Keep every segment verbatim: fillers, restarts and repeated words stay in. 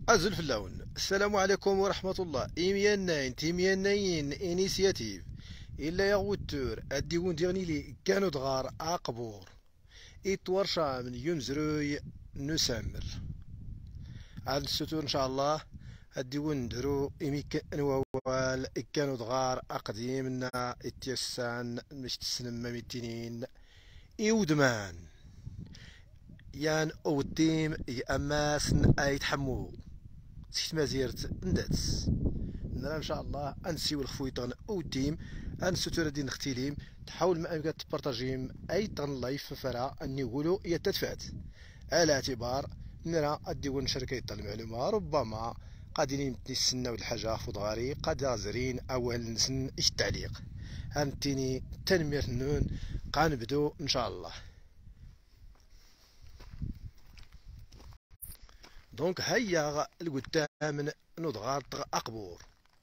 أزل في اللون. السلام عليكم ورحمة الله. إيميان ناين تيميان ناين إنيسياتيف إلا يغوتور أديون ديغني لي كانوا دغار أقبور إتورشا من يمزروي نسامر عاد الستور إن شاء الله. أديون ندرو إميك نوال كانوا دغار أقديمنا إتيسان مش تسنم ميتينين إودمان يان أو التيم يأماسن أيتحمو سيت مازيرت نداتس نرى ان شاء الله انسيو الخفويطان او تيم انسو تردين اختيليم تحاول ما امكن تبارطاجيم اي طن لايف فرا اني يقولوا هي تدفعت على اعتبار نرى اديون شركه المعلومه ربما قادرين نستناو الحاجه فضغاري قاد زرين اول نسن التعليق هانتيني تنمير نون قنبدو ان شاء الله. دونك هيا القدام نضغط اقبور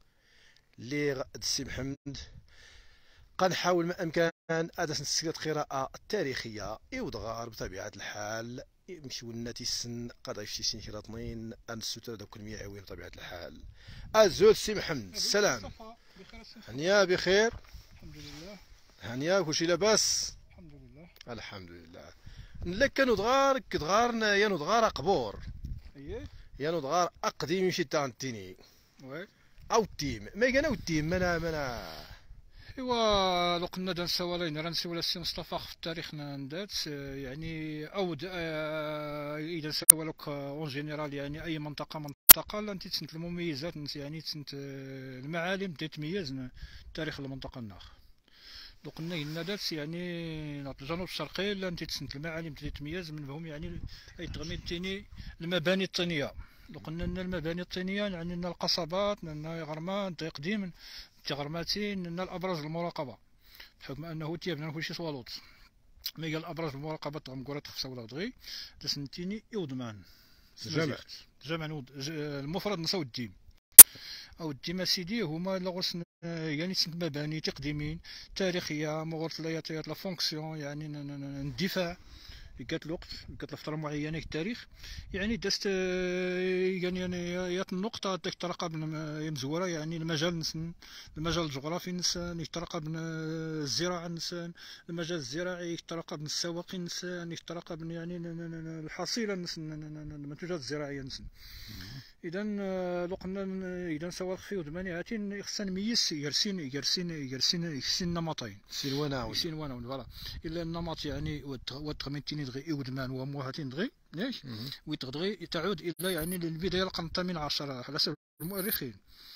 لي السي محمد قنحاول ما امكن اداه نسكت قراءه التاريخيه يوضغار بطبيعه الحال يمشيو الناتي السن قد يمشي سين كيلا طنين انسوتر دوك الميعوين بطبيعه الحال. ازول السي محمد السلام. هنيا بخير الحمد لله. هنيا كلشي لاباس الحمد لله. الحمد لله. لك نضغار كدغارنا يا نضغار قبور اييه يا نضغار اقديم يمشي تانتيني وي او التيم ما كان او التيم منا منا ايوا لو قلنا دا نساو لينا راه نساو السي مصطفى في التاريخ ندات يعني او اذا نساو لك اون جينيرال يعني اي منطقه منطقه لا انت تسنت المميزات يعني تسنت المعالم تتميز تاريخ المنطقه الناخ. لو قلنا لنا دات يعني الجنوب الشرقي لا انت تسنت المعالم تتميز من بهم يعني اي تغميد تيني المباني الطينيه. لو قلنا لنا المباني الطينيه يعني لنا القصبات لنا غرمان قديم تغرماتين لنا الابراج المراقبه بحكم انه تيبنا كلشي صوالوط مي قال الابراج المراقبه تغمكورات خفصه ولا دغي تسنتيني يودمان جمع جمع المفرد نساو الديم او الديما سيدي هما لغوس يعني تسمى مباني تقديمين تاريخيه مغرطليات لا فونكسيون يعني الدفاع قالت الوقت قالت لفتره معينه في التاريخ يعني دازت يعني يات النقطه ديك الطريقه مزوره يعني المجال نسن المجال الجغرافي نسان يترقب الزراعه نسان المجال الزراعي يترقب السواقي نسان يترقب يعني الحصيله نسن المنتوجات الزراعيه نسن. اذا لو قلنا اذا سواء خفي ودماني هاتين خصنا نميز يرسين يرسين يرسين يرسين نمطين سينواناون سينواناون فوالا الا النمط يعني وتغمنتيني دغي يودمان وموهاتين دغي ياك ويتغدغي تعود الى يعني للبدايه القرن الثامن عشر على حسب المؤرخين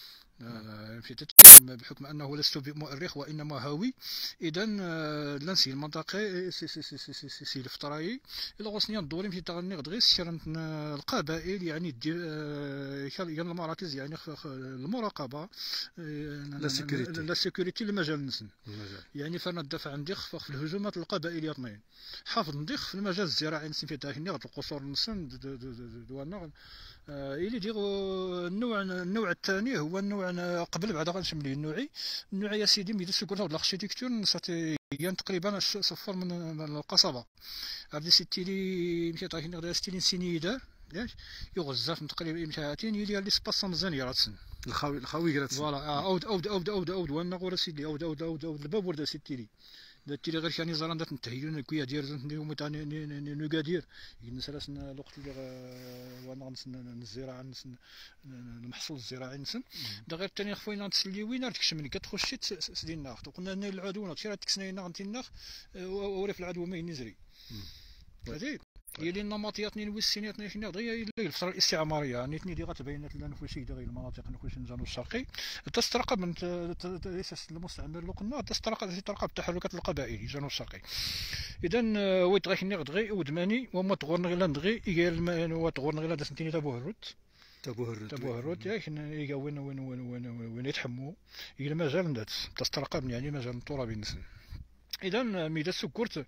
في بحكم انه لست بمؤرخ وانما هاوي. اذا لنسي المنطقه سي سي سي سي سي, سي, سي الفتراي الى غوصني الدوري في تغني غدغي سيرنت القبائل يعني دير يعني المراكز يعني المراقبه لا سيكوريتي لا سيكوريتي المجال نسن يعني فانا الدفع عندي في الهجومات القبائليه اثنين حافظ نديخ في المجال الزراعي نسن في تاهني غد القصور نسن دوانا إلي ديغ النوع النوع الثاني هو النوع قبل بعد غنشمل النوعي النوعي يا سيدي ميدو سكورتا د الاركتيكتور نساتي تقريبا صفر من القصبه هذه ستيلي مشات غادي نغدا ستيلي سينيدا ياك يغزف تقريبا مشاتين يلي لي سباس مزيان يراتسن الخاوي الخاوي قرات فوالا اود اود اود اود اود وانا غورا سيدي اود اود اود اود الباب وردا ستيلي داتيلي غير كاني زران دات نتهيلون كويا دير نيوم تاني نوغادير ينسلاس الوقت اللي وانا نسن الزراعه نسن المحصول الزراعي نسن دا غير ثاني خوينا تسلي وين تكشم ملي كتخشي تسدي الناخ قلنا العدو تشرا تكسنينا غنتي الناخ وريف العدو ما ينزري هذيك هي اللي النمطيات نين والسينات نين دغيا الفتره الاستعماريه يعني تني دي غتبينات لنا نفوسي دغيا المناطق نفوسي الجنوب الشرقي تسترقب من اساس المستعمر لو قلنا تسترقب تسترقب التحركات القبائليه الجنوب الشرقي. اذا ويت غير دغي ودماني وما تغورن غير دغي يا هو تغورن غير دسنتيني تابو هروت تابو هروت تابو هروت ياك وين وين وين وين وين يتحموا الى المجال ندات تسترقب يعني مجال الترابي نسن. اذا ميدا سكرت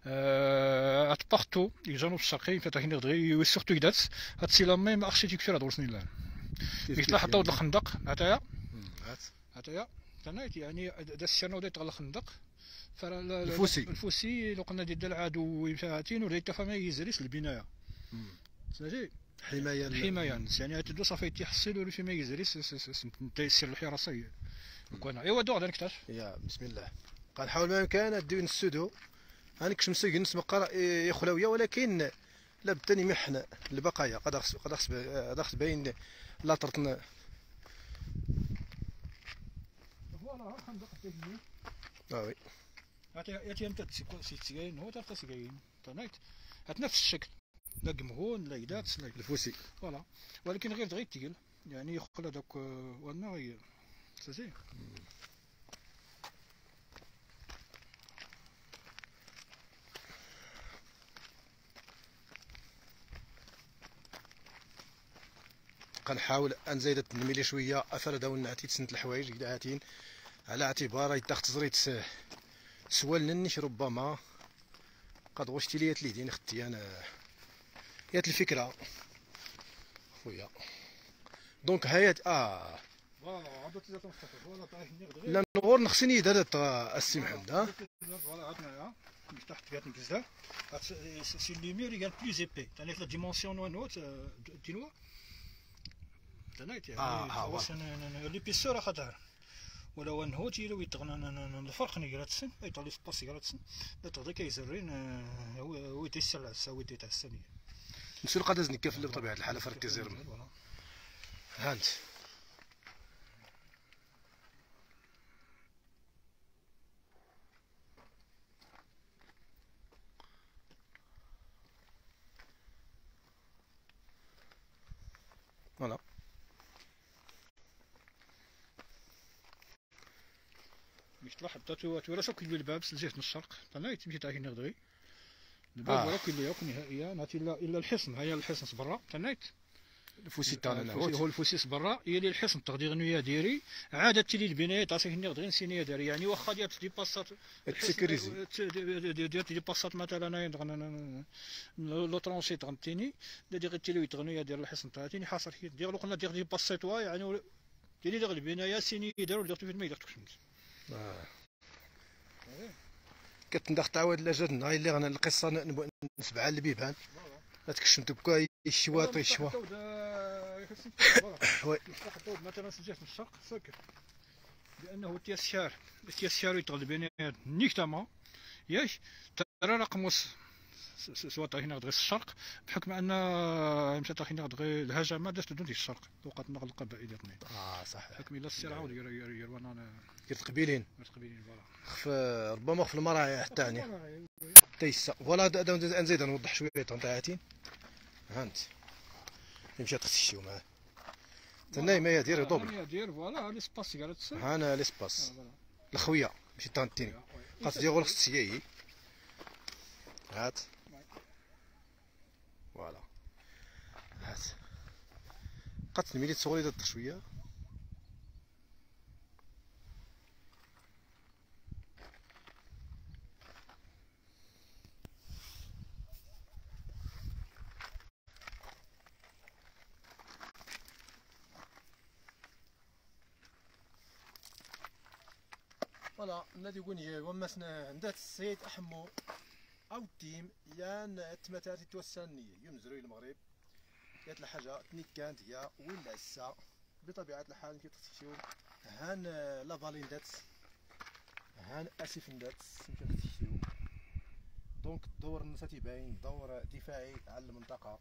ات بارتو الجنوب الشرقي فتاكين دغيا سورتو يدات هادشي لا ميم اركتيكتور هاد ورسني لان يطلع حطوا الخندق هاتايا هاتايا تنايت يعني دا السنه وديت على الخندق الفوسي الفوسي لو قلنا ديال العدو فاتين وليت فما يزريس البنايه سمعتي حمايه ال- حمايه الناس يعني تدو صافي تيحصل ولا فيما يزري انت يسير الحراسه كون ايوا دو غادي نكتاش يا بسم الله. غنحاول ما امكن اديو نسدو هانيك شمسو ينس مقرا يخلويه، ولكن لابد تاني محن البقايا قد خص قد خص قد خص باين لا طرتنا. فوالا الخندق التهني اه وي عرفتي ياتي انت تسيتسيين هو تاع تسيين تنايت هات نفس الشكل لا قمهون لا يدات لا الفوسي. فوالا ولكن غير دغيا تقيل يعني يخل هذاك وانا غير سي غنحاول انزيد نميلي شويه افرد ونعتي تسنت الحوايج كدا هاتين على اعتبار يتاخد تزريت سوال ننش ربما قد غشتي لي لي دين اختي انا يات الفكره خويا. دونك هايات اه فوالا عاد تزات مصطفى فوالا طايح نغدغي لا نغور نخصني دارت السي محمد ها فوالا عاد معايا مش تحت كاتني بزاف سي لومير يقال بلوز ايبي تاني لا ديمونسيون نو نوت تينوا تنايت يعني آه، آه، واش ليبيسور خاطر ولا وان هو تيلو يتغنى الفرق نيغراتسن يطلع في باس يغراتسن لا تغدي كيزرين هو هو تيسال على هو تاع السنيه نسول قداز نكافل بطبيعه الحال فرتي زيرم هانت. فوالا مش تلاحظ تاتو تورا كيلو الباب سلجيه من الشرق تنايت مشي تاعي نغدغي الباب ورا كيلو ياك نهائيا ناتي الا الا الحصن هيا الحصن برا تنايت الفوسي تاعنا الفوسي هو الفوسيس برا يلي الحصن تغدي غنويا ديري عادت تلي البنايه تاع ساكن غير سينيه داري يعني واخا ديال دي باسات السيكوريزي ديال دي باسات مثلا لو ترونسي تغنتيني دير غير تيلي يتغنويا ديال الحصن تاعتيني حاصل كي دير لو قلنا دير دي باسات وا يعني تيلي دير البنايه سينيه داروا درتو في الماء درتو في الشمس آه. كتندخ تعاود لا جات النهار اللي غنا القصه نسبعها للبيبان ما تكشمت بكا الشواطي الشوا وي حتى مثلا سجات من الشرق ساكت لانه تيسيار تيسيار يتغلب بين نيكتاما ياش ترى رقم وس سواء هنا غير الشرق بحكم ان مشات هنا غير الهجمه دازت دون الشرق وقت نغل القبائل الاثنين اه صح بحكم الى السير عاود ير وانا كيف قبيلين قبيلين فوالا خف ربما في المراعي حتى هنا تيسا فوالا نزيد نوضح شويه تاعتين هانت مشات تخشيو معاه تناي ما يدير دوبل يدير فوالا ليسباس قالت هانا ليسباس الخويه ماشي تانتيني قاص ديال خص تسيي هات فوالا هات قد نميلي تصوري دات شويه فوالا الذي يقولني ومسنا عندات السيد احمو او التيم يان تماتاتي توسانية ينزلوا المغرب كانت الحاجه تنيك كانت هي وين العسا بطبيعه الحال كي تختشيو هان لا فالين دات هان اسف دات كي تختشيو دونك الدور النساتي باين دور دفاعي على المنطقه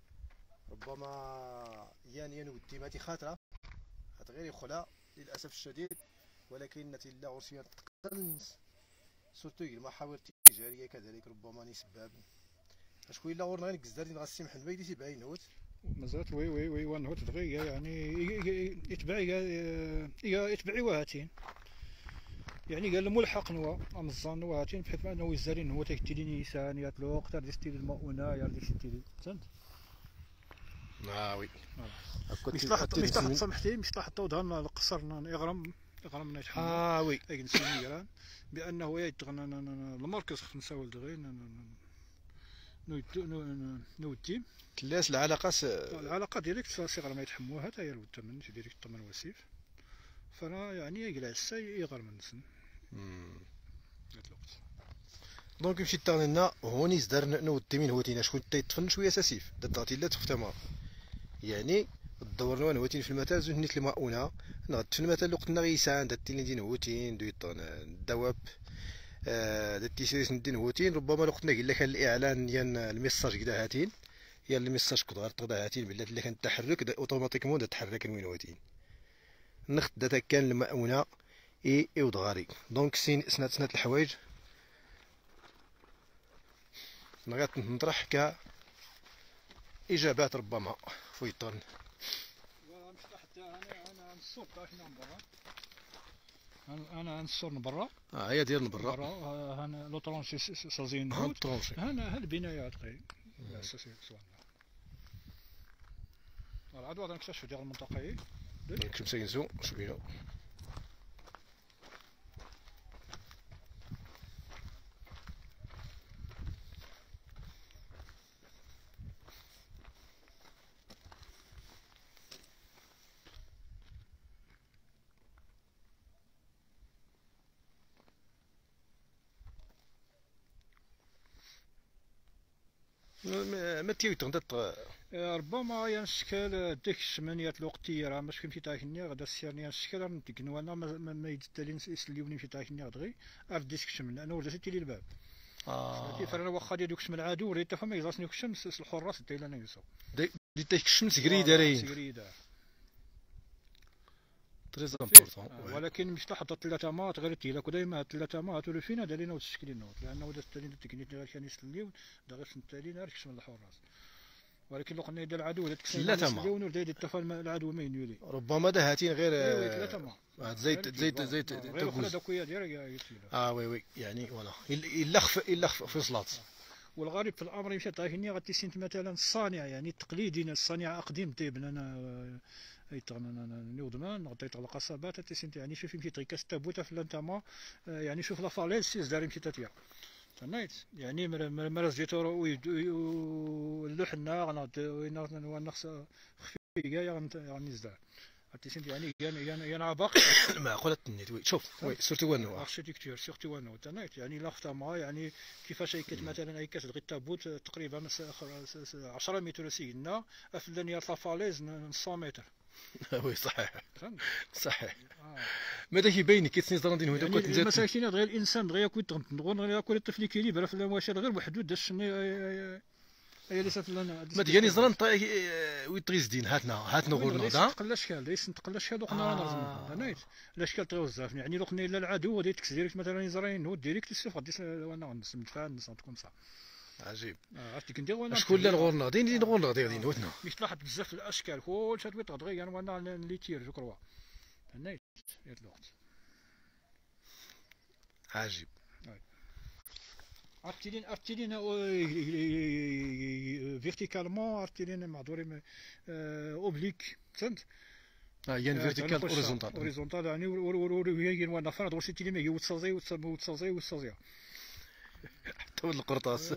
ربما يان يان والتيم هاتي خاطره هات غير يخلع للاسف الشديد ولكن نتيجة لا عرسية تقلنس سورتو المحاور التجارية كذلك ربما نسباب شكون الا غورنا غير كزدارين غاسي محمد ما يديش باين هوت مازالت وي وي وي وان هوت دغيا يعني يتبعي يتبعي وهاتين يعني قال الملحق نوا امزان نوا هاتين بحيث انه يزارين هو تيكتيلي نيسان يا الوقت ديال ستيل المؤونه يا ديك ستيل فهمت اه وي مش لاحظت مش لاحظت سامحتي مش لاحظت وضعنا القصر يغرم يغرم نيتحمل اه وي اي نسيني بانه يتغنى المركز خمسة دغيا نو نو التيم كلاس العلاقه العلاقه ديريكت صغر ما يتحموها حتى هي الثمن ديريكت الثمن وسيف فانا يعني يجلس يغرم النسن هاد الوقت دونك مشيت تاغنا هوني زدار نو التيمين هوتينا شكون تيطفن شويه ساسيف دات لا تفتما يعني الدور نوان هوتين في المثل زوج نيت المؤونة نغد في المثل لو قلنا غيسان دات تيلين دين هوتين دو يطن الدواب دات تيسيريس ندين هوتين ربما لو قلنا قلنا كان الإعلان ديال الميساج كدا هاتين يا الميساج كدغر تقدر هاتين بلات اللي كان التحرك اوتوماتيكمون دا تحرك وين هوتين نخد داتا كان المؤونة اي اي ودغاري دونك سين سنات سنات الحوايج نغات نطرح ك اجابات ربما فويطون. انا نصور من برا اه هي ديال من برا برا هنا لو طرونشي سازين ها طرونشي هنا هالبنايه تقريبا الاساسيه سواء العدوى هذا نكتشف ديال المنطقه كم سينزو شويه ما تيوي تغدت ربما ينشكل ديك الشمانيات الوقتيه راه ماشي كيمشي تاعكني غدا السيرني ينشكل نديك نوانا ما يدتالين يسليوني مشي تاعكني غدغي عرف ديك الشمن انا ورجعت تيلي الباب اه فرنا واخا ديال دوك الشمن العادو ريت فما يغاسني الشمس الحراس حتى الا يوصل ديك الشمس كريده راه كريده تريز امبورطون ولكن مش تحط ثلاثه مات غير تيلا دائما ثلاثه مات ولا فينا دالينا وتشكلين نوت لانه دا التالين التكنيك غير كان يسليون دا غير التالين غير كشمن الحراس ولكن لو قلنا يد العدو ولا تكسر ثلاثه ما يسليون ولا التفال العدو ما ينولي ربما دا هاتين غير ثلاثه ما زيت زيت زيت غير خلا داكويا ديال اه وي وي يعني فوالا الا خف الا خف في صلاه. والغريب في الامر مشى طايحني غتسنت مثلا الصانع يعني التقليدي الصانع اقدم تيبن انا ايطغنا نودمان نغطيت على القصبات تسنت يعني شوف يمشي تريكاس تابوتا في لانتاما يعني شوف لا فاليز سيز دار يمشي تاتيا تنايت يعني مرز جيتو اللحنا غنا ونخص خفيقه يعني زدار تسنت يعني يعني انا باقي معقوله النيت وي شوف وي سورتو وانو اركتيكتور سورتو وانو تنايت يعني لاختما يعني كيفاش هيكت مثلا هيكت غير تابوت تقريبا عشرة متر سيدنا افلان يا فاليز نص متر وي صحيح صحيح آه. ماذا كيبين كيتسني زراندين هو يعني المساكين غير الانسان غير ياكل تغنغون غير ياكل الطفل كيلي في الواشر غير وحدود داش هي ليس فلان ما ديالي زران ويطريزدين هاتنا هاتنا غور نوضا تقلا شكال دايس تقلا شكال وقنا نرزم نايت لا شكال طيو بزاف يعني لو قنا الا العدو غادي تكس ديريكت مثلا زرين هو ديريكت السيف غادي وانا غنص مدفع نص كوم صا عجيب عرفتي كندير وانا شكون لا الغور ناضين دين غور ناضي غادي نوتنا مش تلاحظ بزاف الاشكال كلشي تبي تغدغي يعني وانا اللي تير جو كروا نايت يا الوقت عجيب ارتيلين ارتيلين فيرتيكالمون ارتيلين معذورين اوبليك فهمت اه يعني فيرتيكال اوريزونتال اوريزونتال يعني وهي وانا فرض واش تيلي ما هي وتصازي وتصازي وتصازي حتى ولد القرطاس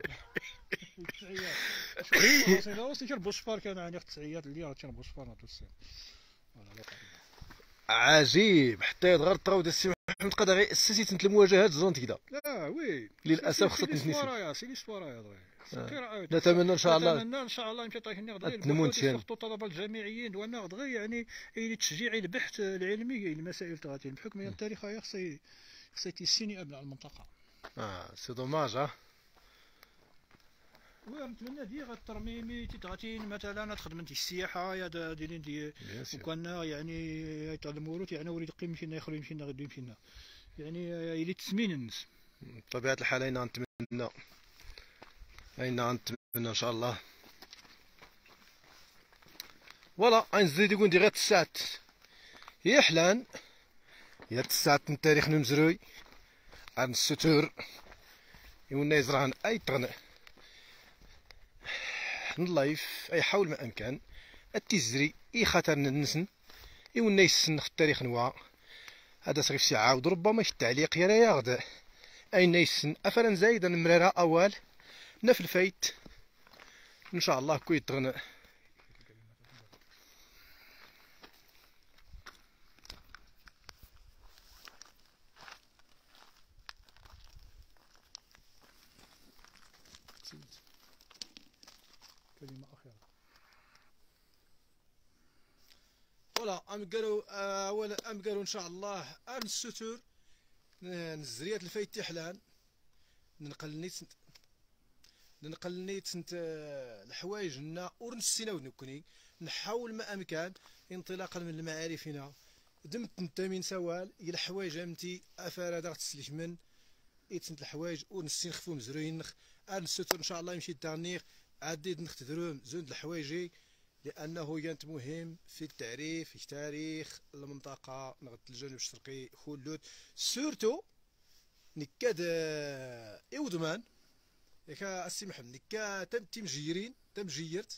التسعيات لا واش تيربو الشفار كان يعني التسعيات اللي راه تيربو الشفار نعطيو السير عجيب حتى يضغر طراود السي محمد قد غير اسست المواجهات زونت كذا لا وي للاسف خصك تنسي سي سي ليستوار يا دغيا نتمنى ان شاء الله نتمنى ان شاء الله يمشي طايح نغدغي البحوث الطلبه الجامعيين وانا غدغي يعني تشجيع البحث العلمي المسائل تاعتي بحكم ان التاريخ خصو خصو تيسيني ابناء المنطقه اه سي دوماج ها ونتمنى دي غترميمي تيتغاتين مثلا تخدم انت السياحه يا ديرين دي وكان يعني يتعلموا يعني وليد قيم يمشينا يخرج يمشينا غدو يمشينا يعني يلي تسمين الناس بطبيعه الحال اين نتمنى اين نتمنى ان شاء الله فوالا غنزيد يكون دي غير الساعات يا حلان يا الساعات من تاريخ نمزروي عن الستور يونا يزرعن اي طغن نلايف اي حول ما امكن التزري اي خطر النسن يونا يسن في التاريخ نوا هذا صريف سي عاود ربما التعليق يا يا غدا اين يسن افرن زايدا مرارا اول نفل الفايت ان شاء الله كويت تغنى كلمة أخيرة فوالا ام قالوا اولا ام قالوا ان شاء الله ان الستور نزريات الفايت تحلان ننقل نيت ننقل نيت انت الحوايج لنا ورنسينا ونكوني نحاول ما امكان انطلاقا من المعارفنا دمت انت من سوال الى الحوايج امتي افرا داغ تسلك من ايتنت الحوايج ونسي نخفو مزروين نخ ان الستور ان شاء الله يمشي التارنيخ عديد نختدروم زود الحوايجي لانه ينت مهم في التعريف في تاريخ المنطقه نغت الجنوب الشرقي خلود سورتو نكاد اودمان ياك السي محمد نكا تم مجيرين تم جيرت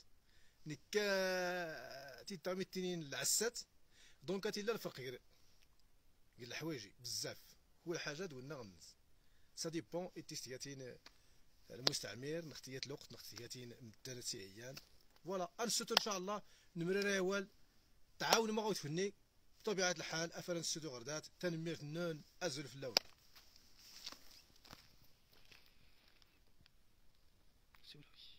نكا تي تامي التنين العسات دونك تيلا الفقير قال الحوايجي بزاف هو الحاجات ولنا غنز سا ديبون اتيستياتين المستعمر نختيات الوقت نختياتين مدة ايام فوالا انستو ان شاء الله نمرر اول تعاون ما غوت فني بطبيعه الحال افرن السدو غردات تنمير النون ازل في اللون.